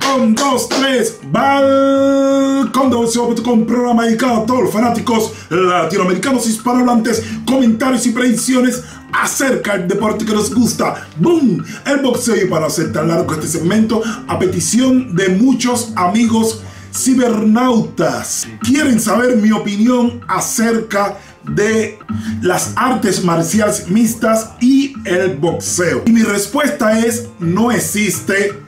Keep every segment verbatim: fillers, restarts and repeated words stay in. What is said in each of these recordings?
Un, dos, tres, balcón de boxeo punto com, programa dedicado a todos los fanáticos latinoamericanos hispanohablantes, comentarios y predicciones acerca del deporte que nos gusta, boom, el boxeo. Y para hacer tan largo este segmento, a petición de muchos amigos cibernautas, quieren saber mi opinión acerca de las artes marciales mixtas y el boxeo. Y mi respuesta es: no existe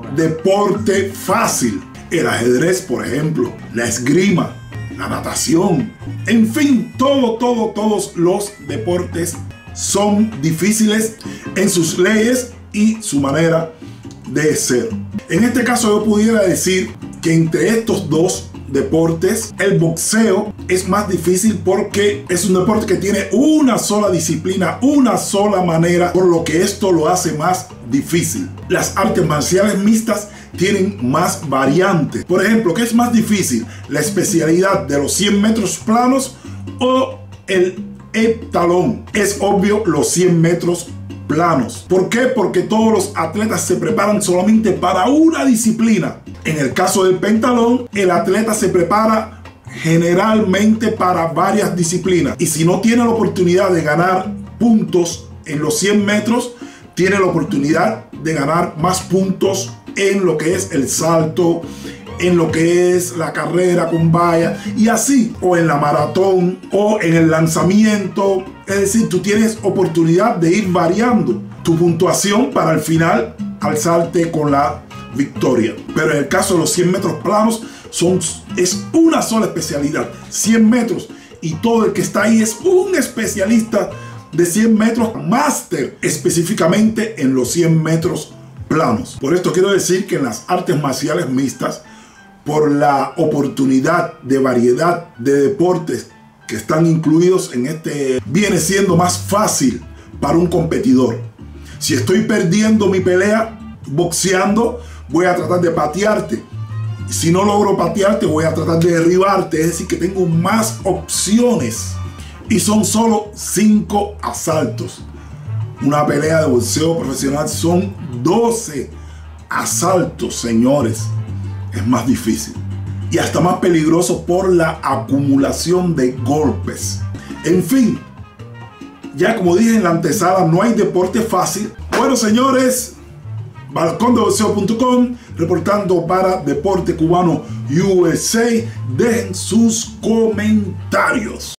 deporte fácil. El ajedrez, por ejemplo, la esgrima, la natación, en fin, todo, todo, todos los deportes son difíciles en sus leyes y su manera de ser. En este caso yo pudiera decir que entre estos dos deportes, el boxeo es más difícil porque es un deporte que tiene una sola disciplina, una sola manera, por lo que esto lo hace más difícil. Las artes marciales mixtas tienen más variantes. Por ejemplo, ¿qué es más difícil? La especialidad de los cien metros planos o el heptalón. Es obvio, los cien metros planos. ¿Por qué? Porque todos los atletas se preparan solamente para una disciplina. En el caso del pentalón, el atleta se prepara generalmente para varias disciplinas. Y si no tiene la oportunidad de ganar puntos en los cien metros, tiene la oportunidad de ganar más puntos en lo que es el salto, en lo que es la carrera con valla y así, o en la maratón o en el lanzamiento. Es decir, tú tienes oportunidad de ir variando tu puntuación para al final alzarte con la victoria. Pero en el caso de los cien metros planos, son, es una sola especialidad, cien metros, y todo el que está ahí es un especialista de cien metros, máster específicamente en los cien metros planos. Por esto quiero decir que en las artes marciales mixtas, por la oportunidad de variedad de deportes que están incluidos en este, viene siendo más fácil para un competidor. Si estoy perdiendo mi pelea boxeando, voy a tratar de patearte. Si no logro patearte, voy a tratar de derribarte. Es decir, que tengo más opciones. Y son solo cinco asaltos. Una pelea de boxeo profesional son doce asaltos, señores. Es más difícil y hasta más peligroso por la acumulación de golpes. En fin, ya como dije en la antesala, no hay deporte fácil. Bueno, señores, balcón de boxeo punto com reportando para Deporte Cubano U S A. Dejen sus comentarios.